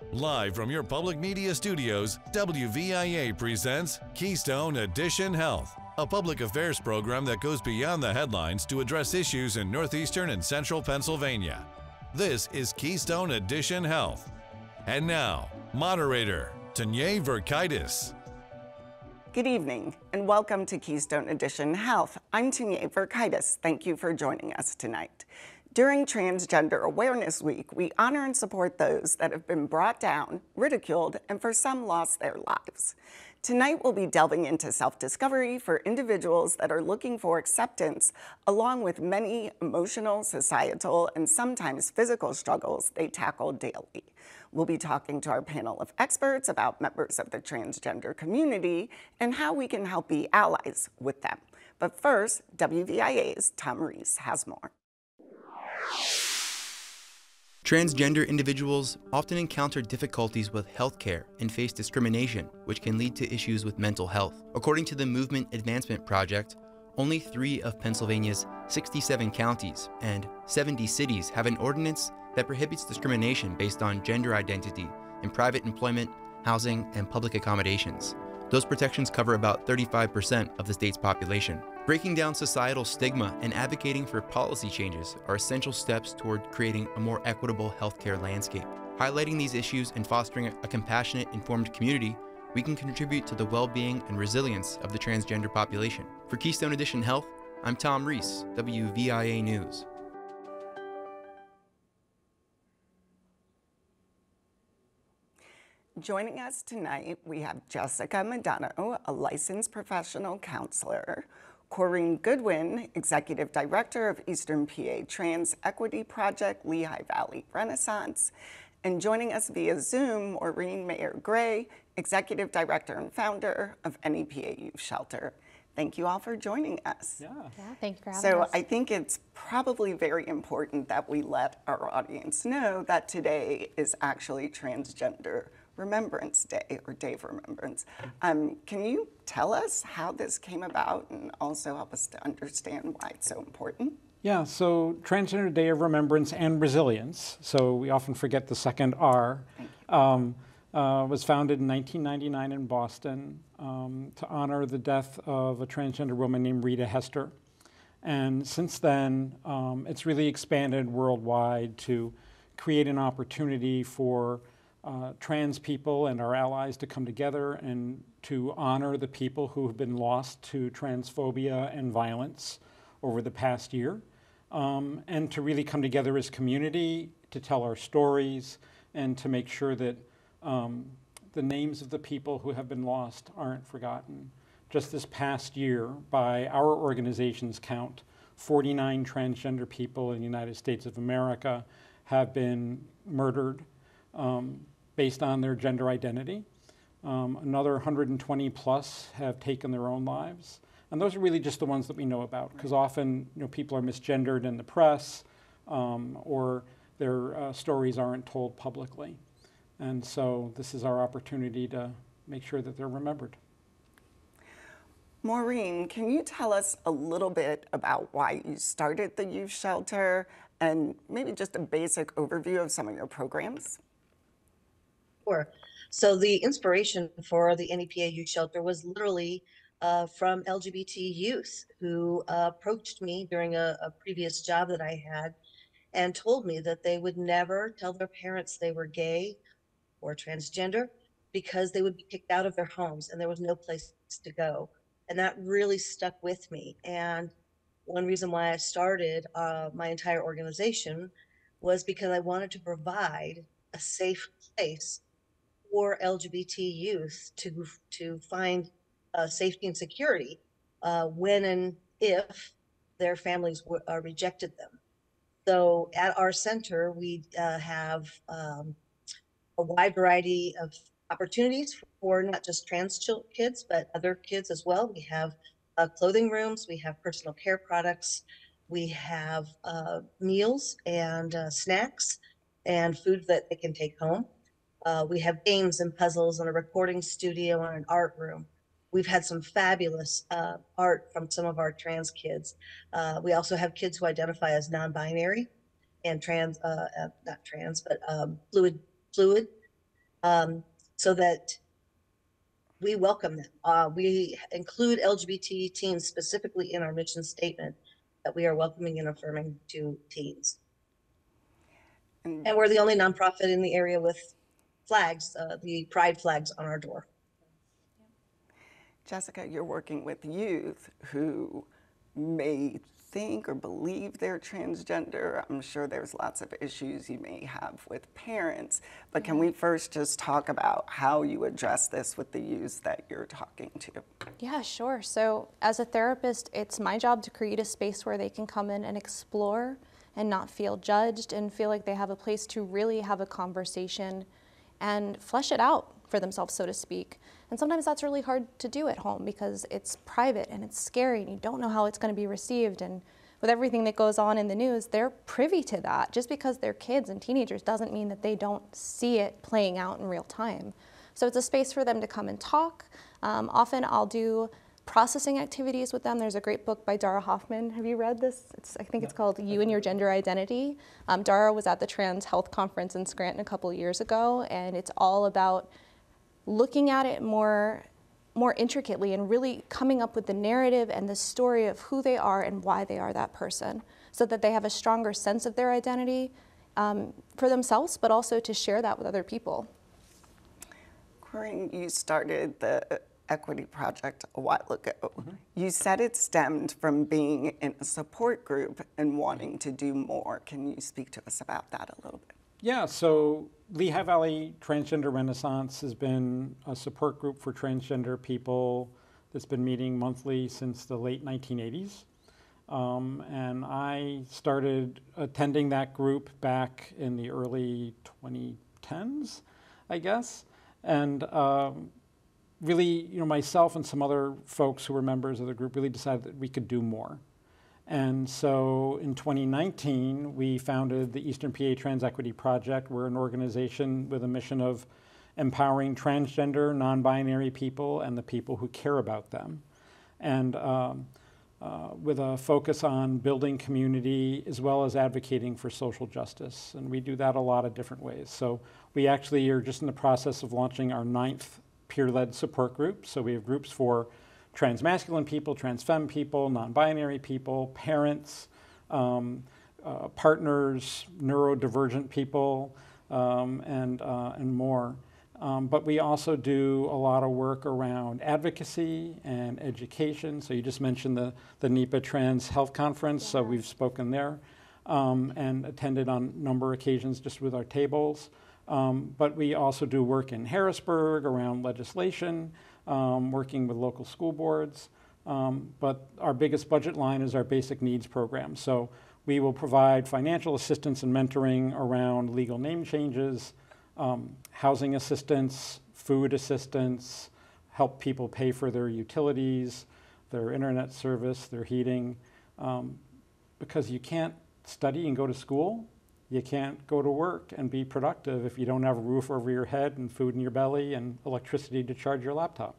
Live from your public media studios, WVIA presents Keystone Edition Health, a public affairs program that goes beyond the headlines to address issues in northeastern and central Pennsylvania. This is Keystone Edition Health. And now, moderator, Tanya Verkaitis. Good evening and welcome to Keystone Edition Health. I'm Tanya Verkaitis. Thank you for joining us tonight. During Transgender Awareness Week, we honor and support those that have been brought down, ridiculed, and for some lost their lives. Tonight, we'll be delving into self-discovery for individuals that are looking for acceptance, along with many emotional, societal, and sometimes physical struggles they tackle daily. We'll be talking to our panel of experts about members of the transgender community and how we can help be allies with them. But first, WVIA's Tom Reese has more. Transgender individuals often encounter difficulties with healthcare and face discrimination, which can lead to issues with mental health. According to the Movement Advancement Project, only 3 of Pennsylvania's 67 counties and 70 cities have an ordinance that prohibits discrimination based on gender identity in private employment, housing, and public accommodations. Those protections cover about 35% of the state's population. Breaking down societal stigma and advocating for policy changes are essential steps toward creating a more equitable healthcare landscape. Highlighting these issues and fostering a compassionate, informed community, we can contribute to the well-being and resilience of the transgender population. For Keystone Edition Health, I'm Tom Reese, WVIA News. Joining us tonight, we have Jessica Madonna, a licensed professional counselor, Corrine Goodwin, Executive Director of Eastern PA Trans Equity Project, Lehigh Valley Renaissance, and joining us via Zoom, Maureen Mayer-Gray, Executive Director and Founder of NEPA Youth Shelter. Thank you all for joining us. Yeah, thank you for having us. So I think it's probably very important that we let our audience know that today is actually Transgender Remembrance Day, or Day of Remembrance. Can you tell us how this came about and also help us to understand why it's so important? Yeah, so Transgender Day of Remembrance and Resilience, so we often forget the second R, was founded in 1999 in Boston to honor the death of a transgender woman named Rita Hester. And since then, it's really expanded worldwide to create an opportunity for trans people and our allies to come together and to honor the people who have been lost to transphobia and violence over the past year, and to really come together as community to tell our stories and to make sure that the names of the people who have been lost aren't forgotten. Just this past year, by our organization's count, 49 transgender people in the United States of America have been murdered based on their gender identity. Another 120 plus have taken their own lives. And those are really just the ones that we know about, because often people are misgendered in the press or their stories aren't told publicly. And so this is our opportunity to make sure that they're remembered. Maureen, can you tell us a little bit about why you started the youth shelter and maybe just a basic overview of some of your programs? Sure. So the inspiration for the NEPA Youth Shelter was literally from LGBT youth who approached me during a previous job that I had and told me that they would never tell their parents they were gay or transgender because they would be kicked out of their homes and there was no place to go. And that really stuck with me. And one reason why I started my entire organization was because I wanted to provide a safe place for LGBT youth to find safety and security when and if their families rejected them. So at our center, we have a wide variety of opportunities for not just trans kids, but other kids as well. We have clothing rooms, we have personal care products, we have meals and snacks and food that they can take home. We have games and puzzles and a recording studio and an art room. We've had some fabulous art from some of our trans kids. We also have kids who identify as non-binary and trans, not trans, but fluid. so that we welcome them. We include LGBT teens specifically in our mission statement, that we are welcoming and affirming to teens. And we're the only nonprofit in the area with flags, the pride flags on our door. Jessica, you're working with youth who may think or believe they're transgender. I'm sure there's lots of issues you may have with parents, but can we first just talk about how you address this with the youth that you're talking to? Yeah, sure. So as a therapist, it's my job to create a space where they can come in and explore and not feel judged and feel like they have a place to really have a conversation and flesh it out for themselves, so to speak. And sometimes that's really hard to do at home because it's private and it's scary and you don't know how it's going to be received. And with everything that goes on in the news, they're privy to that. Just because they're kids and teenagers doesn't mean that they don't see it playing out in real time. So it's a space for them to come and talk. Often I'll do processing activities with them. There's a great book by Dara Hoffman. Have you read this? I think it's called You and Your Gender Identity. Dara was at the Trans Health Conference in Scranton a couple years ago, and it's all about looking at it more intricately and really coming up with the narrative and the story of who they are and why they are that person, so that they have a stronger sense of their identity for themselves, but also to share that with other people. Corinne, you started the Equity Project a while ago. You said it stemmed from being in a support group and wanting to do more. Can you speak to us about that a little bit? Yeah, so Lehigh Valley Transgender Renaissance has been a support group for transgender people that's been meeting monthly since the late 1980s. And I started attending that group back in the early 2010s, I guess. And really, myself and some other folks who were members of the group really decided that we could do more. And so in 2019, we founded the Eastern PA Trans Equity Project. We're an organization with a mission of empowering transgender, non-binary people and the people who care about them. And with a focus on building community as well as advocating for social justice. And we do that a lot of different ways. So we actually are just in the process of launching our 9th peer-led support group. So we have groups for trans-masculine people, trans-femme people, non-binary people, parents, partners, neurodivergent people, and more. But we also do a lot of work around advocacy and education. So you just mentioned the NEPA Trans Health Conference, so we've spoken there and attended on a number of occasions just with our tables. But we also do work in Harrisburg around legislation, working with local school boards. But our biggest budget line is our basic needs program. So we will provide financial assistance and mentoring around legal name changes, housing assistance, food assistance, help people pay for their utilities, their internet service, their heating. Because you can't study and go to school, you can't go to work and be productive if you don't have a roof over your head and food in your belly and electricity to charge your laptop.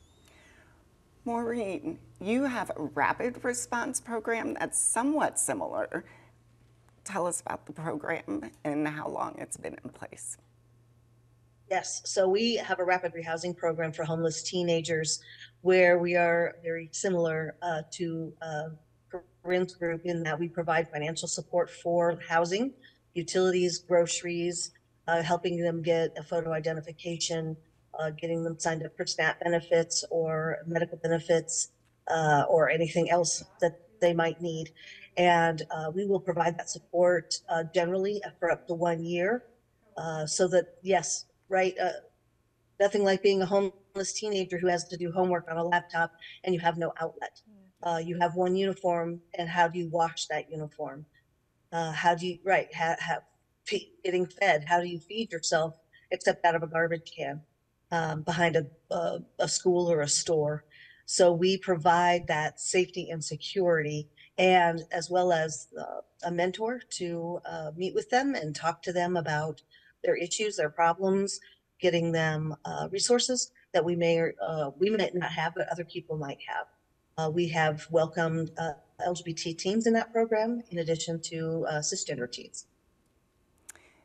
Maureen, you have a rapid response program that's somewhat similar. Tell us about the program and how long it's been in place. Yes, so we have a rapid rehousing program for homeless teenagers where we are very similar to Corinne's group in that we provide financial support for housing, utilities, groceries, helping them get a photo identification, getting them signed up for SNAP benefits or medical benefits or anything else that they might need. And we will provide that support generally for up to 1 year so that, yes, right, nothing like being a homeless teenager who has to do homework on a laptop and you have no outlet. You have one uniform, and how do you wash that uniform? How do you, right, getting fed, how do you feed yourself except out of a garbage can behind a school or a store? So we provide that safety and security, and as well as a mentor to meet with them and talk to them about their issues, their problems, getting them resources that we might not have, but other people might have. We have welcomed LGBT teens in that program, in addition to cisgender teens.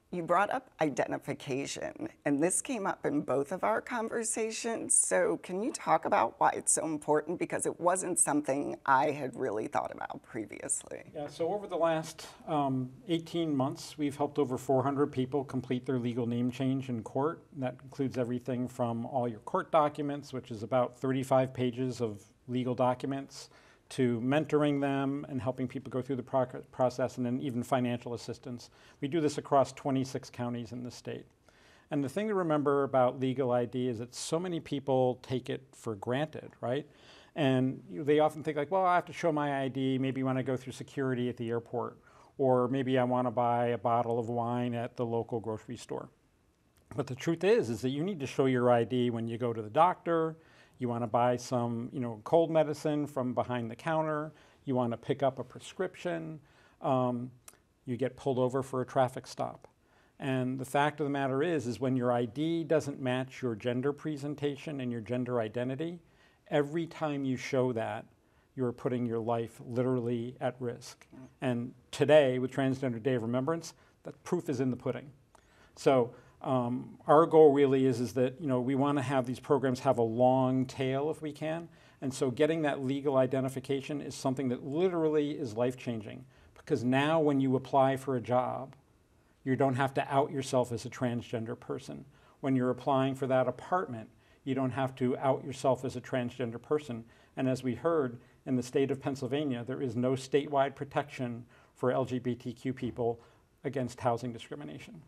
You brought up identification, and this came up in both of our conversations. So can you talk about why it's so important? Because it wasn't something I had really thought about previously. Yeah, so over the last 18 months, we've helped over 400 people complete their legal name change in court. That includes everything from all your court documents, which is about 35 pages of legal documents, to mentoring them and helping people go through the process, and then even financial assistance. We do this across 26 counties in the state. And the thing to remember about legal ID is that so many people take it for granted, right? And they often think like, well, I have to show my ID maybe when I go through security at the airport, or maybe I want to buy a bottle of wine at the local grocery store. But the truth is that you need to show your ID when you go to the doctor. You want to buy some, cold medicine from behind the counter. You want to pick up a prescription. You get pulled over for a traffic stop. And the fact of the matter is when your ID doesn't match your gender presentation and your gender identity, every time you show that, you're putting your life literally at risk. And today, with Transgender Day of Remembrance, the proof is in the pudding. So our goal really is that we want to have these programs have a long tail if we can, and so getting that legal identification is something that literally is life-changing, because now when you apply for a job, you don't have to out yourself as a transgender person. When you're applying for that apartment, you don't have to out yourself as a transgender person. And as we heard, in the state of Pennsylvania, there is no statewide protection for LGBTQ people against housing discrimination.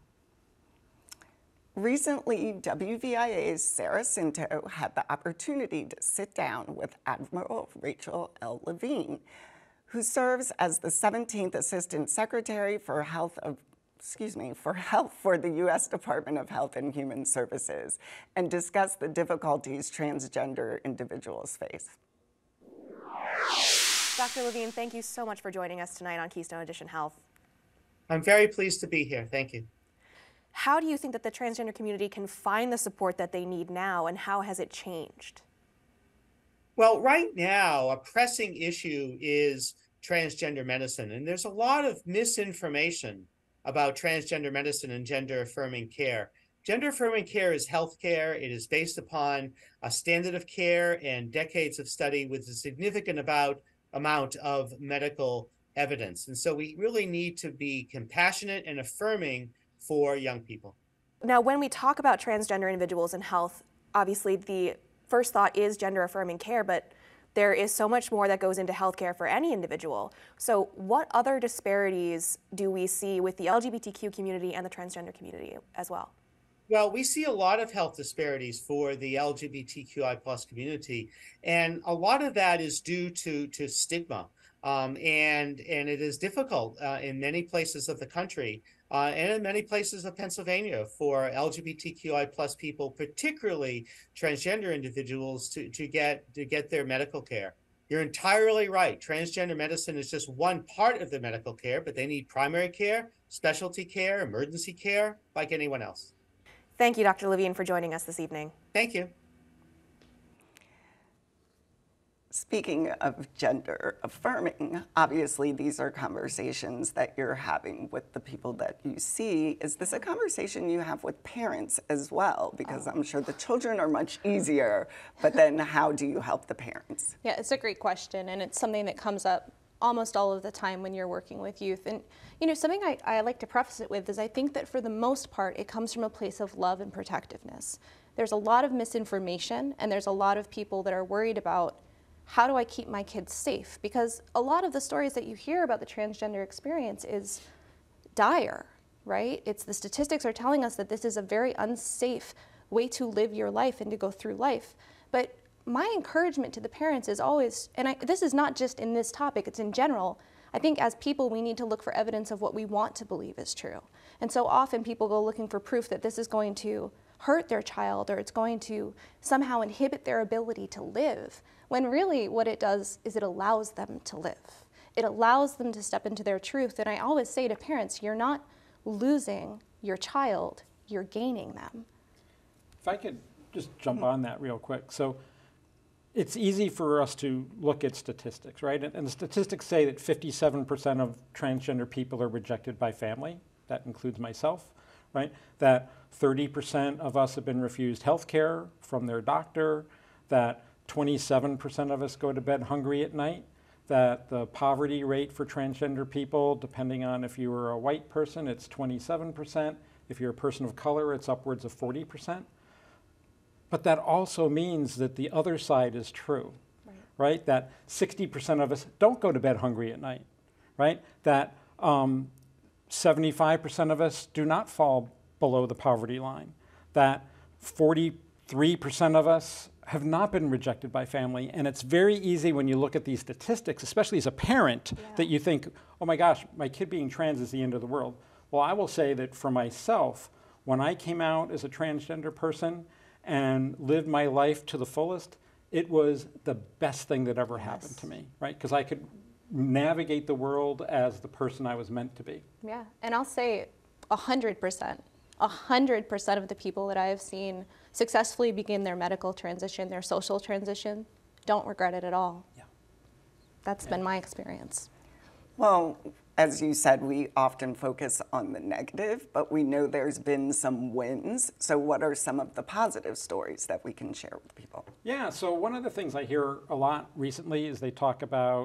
Recently, WVIA's Sarah Cinto had the opportunity to sit down with Admiral Rachel L. Levine, who serves as the 17th Assistant Secretary for Health for the U.S. Department of Health and Human Services, and discuss the difficulties transgender individuals face. Dr. Levine, thank you so much for joining us tonight on Keystone Edition Health. I'm very pleased to be here. Thank you. How do you think that the transgender community can find the support that they need now, and how has it changed? Well, right now, a pressing issue is transgender medicine, and there's a lot of misinformation about transgender medicine and gender-affirming care. Gender-affirming care is healthcare. It is based upon a standard of care and decades of study with a significant amount of medical evidence. And so we really need to be compassionate and affirming for young people. Now, when we talk about transgender individuals in health, obviously the first thought is gender-affirming care, but there is so much more that goes into healthcare for any individual. So what other disparities do we see with the LGBTQ community and the transgender community as well? Well, we see a lot of health disparities for the LGBTQI+ community, and a lot of that is due to stigma. And it is difficult in many places of the country and in many places of Pennsylvania for LGBTQI+ people, particularly transgender individuals, to get their medical care. You're entirely right. Transgender medicine is just one part of the medical care, but they need primary care, specialty care, emergency care, like anyone else. Thank you, Dr. Levine, for joining us this evening. Thank you. Speaking of gender affirming, obviously these are conversations that you're having with the people that you see. Is this a conversation you have with parents as well? Because I'm sure the children are much easier, but then how do you help the parents? Yeah, it's a great question, and it's something that comes up almost all of the time when you're working with youth. And something I like to preface it with is I think that for the most part, it comes from a place of love and protectiveness. There's a lot of misinformation, and there's a lot of people that are worried about, how do I keep my kids safe? Because a lot of the stories that you hear about the transgender experience is dire, right? It's the statistics are telling us that this is a very unsafe way to live your life and to go through life. But my encouragement to the parents is always, and this is not just in this topic, it's in general, I think as people we need to look for evidence of what we want to believe is true. And so often people go looking for proof that this is going to hurt their child or it's going to somehow inhibit their ability to live, when really what it does is it allows them to live. It allows them to step into their truth. And I always say to parents, you're not losing your child, you're gaining them. If I could just jump on that real quick. So it's easy for us to look at statistics, right? And the statistics say that 57% of transgender people are rejected by family. That includes myself. right? That 30% of us have been refused health care from their doctor, that 27% of us go to bed hungry at night, that the poverty rate for transgender people, depending on if you were a white person, it's 27%. If you're a person of color, it's upwards of 40%. But that also means that the other side is true, right? That 60% of us don't go to bed hungry at night, right? That 75% of us do not fall below the poverty line, that 43% of us have not been rejected by family. And it's very easy when you look at these statistics, especially as a parent, that you think, oh my gosh, my kid being trans is the end of the world. Well, I will say that for myself, when I came out as a transgender person and lived my life to the fullest, it was the best thing that ever happened to me, right? Because I could navigate the world as the person I was meant to be. Yeah, and I'll say 100%. 100% of the people that I have seen successfully begin their medical transition, their social transition, don't regret it at all. Yeah. That's been my experience. Well, as you said, we often focus on the negative, but we know there's been some wins. So what are some of the positive stories that we can share with people? Yeah, so one of the things I hear a lot recently is they talk about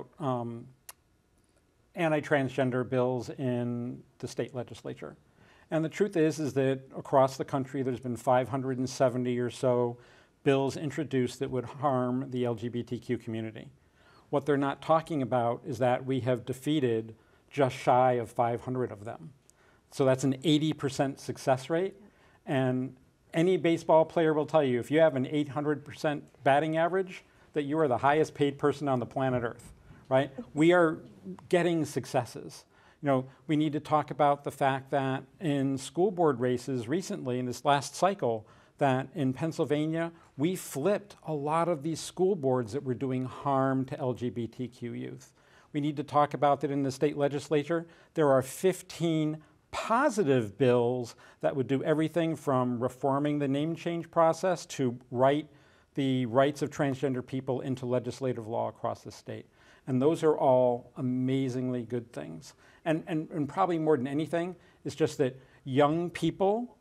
anti-transgender bills in the state legislature. And the truth is that across the country, there's been 570 or so bills introduced that would harm the LGBTQ community. What they're not talking about is that we have defeated just shy of 500 of them. So that's an 80% success rate. And any baseball player will tell you, if you have an 800% batting average, that you are the highest paid person on the planet Earth, right? We are getting successes. You know, we need to talk about the fact that in school board races recently, in this last cycle, that in Pennsylvania, we flipped a lot of these school boards that were doing harm to LGBTQ youth. We need to talk about that in the state legislature. There are 15 positive bills that would do everything from reforming the name change process to write the rights of transgender people into legislative law across the state. And those are all amazingly good things. And probably more than anything, it's just that young people,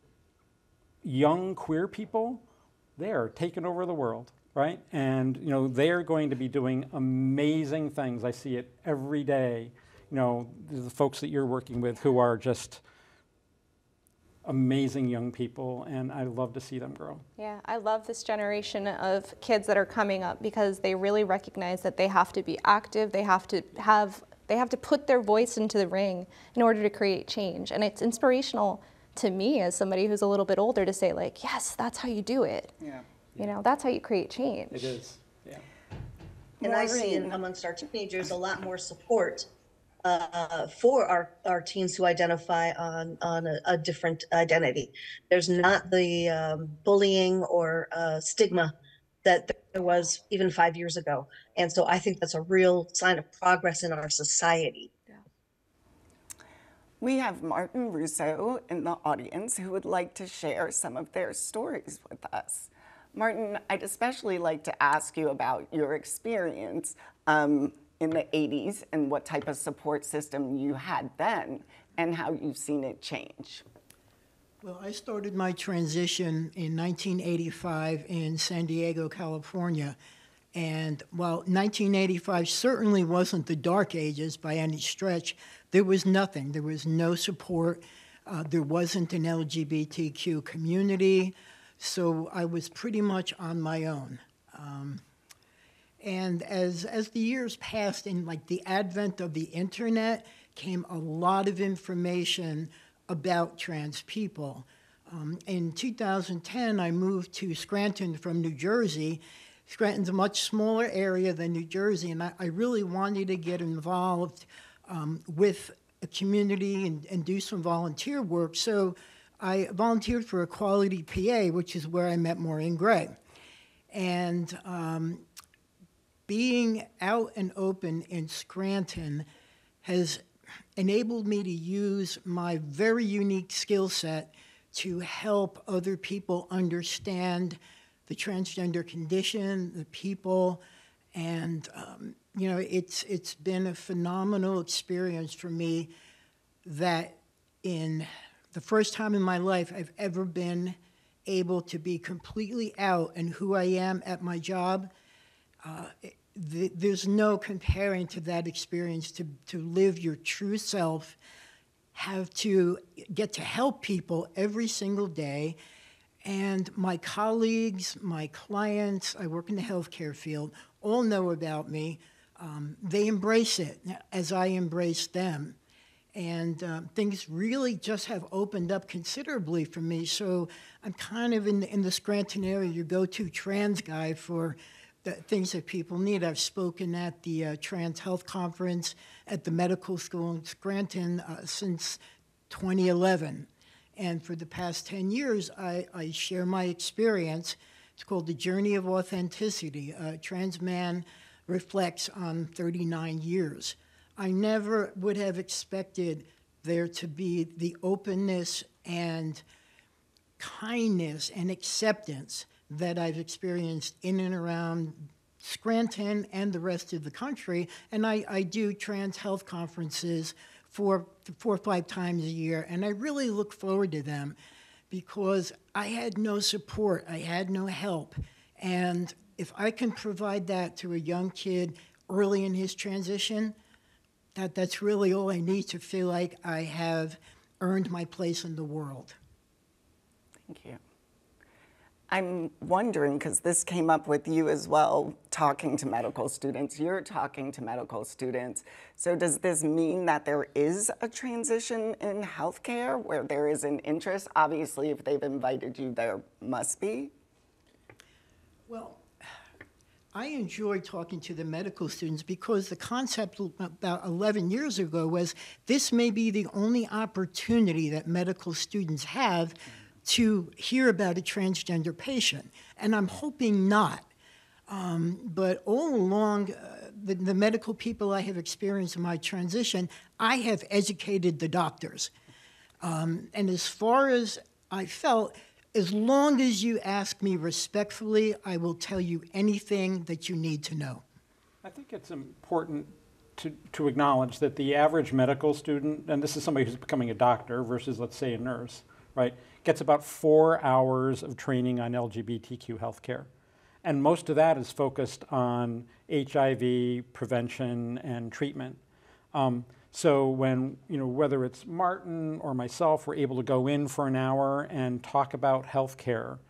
young queer people, they are taking over the world, right? And you know, they are going to be doing amazing things. I see it every day. You know, the folks that you're working with who are just amazing young people, and I love to see them grow. Yeah, I love this generation of kids that are coming up because they really recognize that they have to be active, they have to put their voice into the ring in order to create change. And it's inspirational to me as somebody who's a little bit older to say like, yes, that's how you do it. Yeah. You know, that's how you create change. It is, yeah. And I see amongst our teenagers a lot more support for our teens who identify on a different identity. There's not the bullying or stigma that there was even 5 years ago. And so I think that's a real sign of progress in our society. Yeah. We have Martin Russo in the audience who would like to share some of their stories with us. Martin, I'd especially like to ask you about your experience in the 80s and what type of support system you had then and how you've seen it change. Well, I started my transition in 1985 in San Diego, California. And while 1985 certainly wasn't the dark ages by any stretch, there was nothing. There was no support. There wasn't an LGBTQ community. So I was pretty much on my own. And as the years passed, in like the advent of the internet, came a lot of information about trans people. In 2010, I moved to Scranton from New Jersey. Scranton's a much smaller area than New Jersey, and I really wanted to get involved with a community and do some volunteer work. So I volunteered for Equality PA, which is where I met Maureen Gray. And being out and open in Scranton has enabled me to use my very unique skill set to help other people understand the transgender condition, the people, and you know, it's been a phenomenal experience for me that in the first time in my life I've ever been able to be completely out and who I am at my job. There's no comparing to that experience, to live your true self, have to get to help people every single day. And my colleagues, my clients, I work in the healthcare field, all know about me. They embrace it as I embrace them. And things really just have opened up considerably for me. So I'm kind of in the Scranton area, your go-to trans guy for the things that people need. I've spoken at the Trans Health Conference at the medical school in Scranton since 2011. And for the past 10 years, I share my experience. It's called The Journey of Authenticity. A trans man reflects on 39 years. I never would have expected there to be the openness and kindness and acceptance that I've experienced in and around Scranton and the rest of the country. And I do trans health conferences 4 or 5 times a year, and I really look forward to them because I had no support, I had no help. And if I can provide that to a young kid early in his transition, that's really all I need to feel like I have earned my place in the world. Thank you. I'm wondering, because this came up with you as well, talking to medical students. You're talking to medical students. So does this mean that there is a transition in healthcare where there is an interest? Obviously, if they've invited you, there must be. Well, I enjoy talking to the medical students because the concept about 11 years ago was this may be the only opportunity that medical students have to hear about a transgender patient, and I'm hoping not. But all along, the medical people I have experienced in my transition, I have educated the doctors. And as far as I felt, as long as you ask me respectfully, I will tell you anything that you need to know. I think it's important to acknowledge that the average medical student, and this is somebody who's becoming a doctor versus, let's say, a nurse, right, gets about 4 hours of training on LGBTQ healthcare. And most of that is focused on HIV prevention and treatment. So when, whether it's Martin or myself, we're able to go in for an hour and talk about healthcare,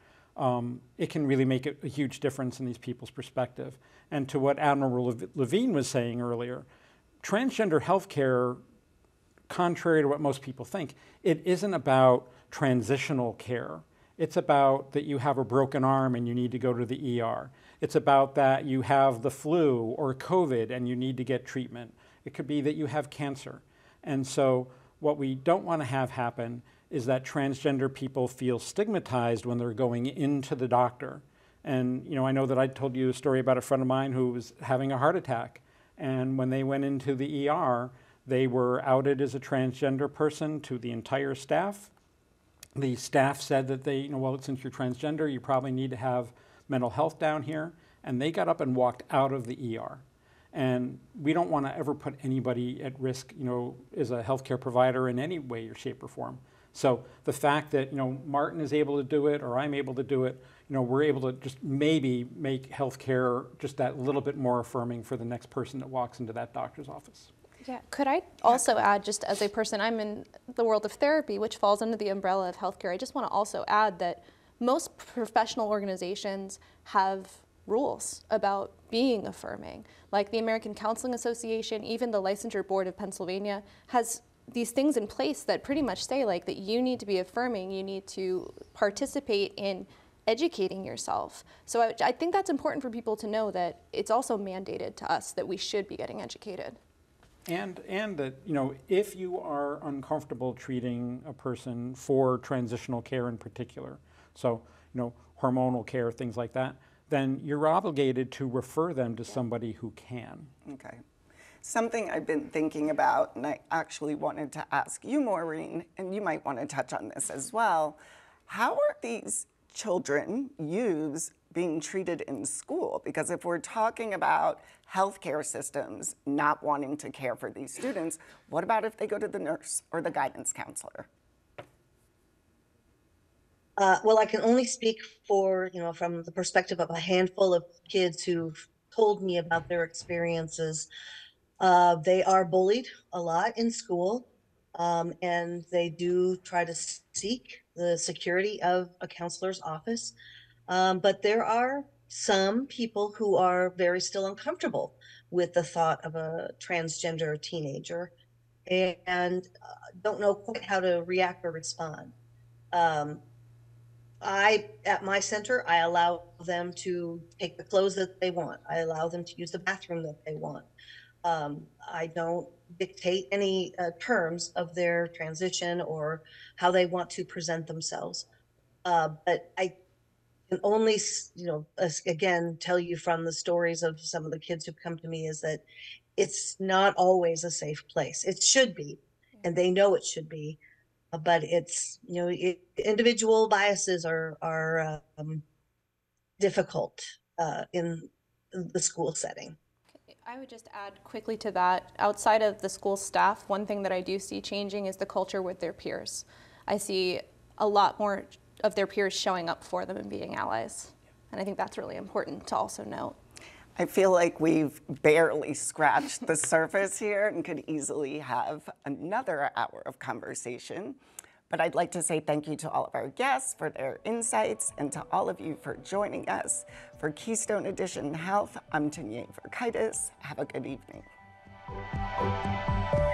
it can really make a huge difference in these people's perspective. And to what Admiral Levine was saying earlier, transgender healthcare, contrary to what most people think, it isn't about transitional care. It's about that you have a broken arm and you need to go to the ER. It's about that you have the flu or COVID and you need to get treatment. It could be that you have cancer. And so what we don't want to have happen is that transgender people feel stigmatized when they're going into the doctor. And I know that I told you a story about a friend of mine who was having a heart attack. And when they went into the ER, they were outed as a transgender person to the entire staff. The staff said that well, since you're transgender, you probably need to have mental health down here. And they got up and walked out of the ER. And we don't want to ever put anybody at risk, as a healthcare provider in any way or shape or form. So the fact that, Martin is able to do it or I'm able to do it, we're able to just maybe make healthcare just that little bit more affirming for the next person that walks into that doctor's office. Yeah, could I also add, just as a person, I'm in the world of therapy, which falls under the umbrella of healthcare. I just want to also add that most professional organizations have rules about being affirming. Like the American Counseling Association, even the Licensure Board of Pennsylvania has these things in place that pretty much say that you need to be affirming, you need to participate in educating yourself. So I think that's important for people to know that it's also mandated to us that we should be getting educated. And that, if you are uncomfortable treating a person for transitional care in particular, so, hormonal care, things like that, then you're obligated to refer them to somebody who can. Okay. Something I've been thinking about, and I actually wanted to ask you, Maureen, and you might want to touch on this as well. How are these children, youths, being treated in school? Because if we're talking about healthcare systems not wanting to care for these students, what about if they go to the nurse or the guidance counselor? Well, I can only speak for, from the perspective of a handful of kids who've told me about their experiences. They are bullied a lot in school, and they do try to seek the security of a counselor's office. But there are some people who are very still uncomfortable with the thought of a transgender teenager and don't know quite how to react or respond. At my center, I allow them to take the clothes that they want. I allow them to use the bathroom that they want. I don't dictate any terms of their transition or how they want to present themselves. But I can only, again, tell you from the stories of some of the kids who've come to me is that it's not always a safe place. It should be, and they know it should be, but it's, individual biases are difficult in the school setting. I would just add quickly to that, outside of the school staff, one thing that I do see changing is the culture with their peers. I see a lot more of their peers showing up for them and being allies. And I think that's really important to also note. I feel like we've barely scratched the surface here and could easily have another hour of conversation. But I'd like to say thank you to all of our guests for their insights and to all of you for joining us. For Keystone Edition Health, I'm Tanya Verkaitis. Have a good evening.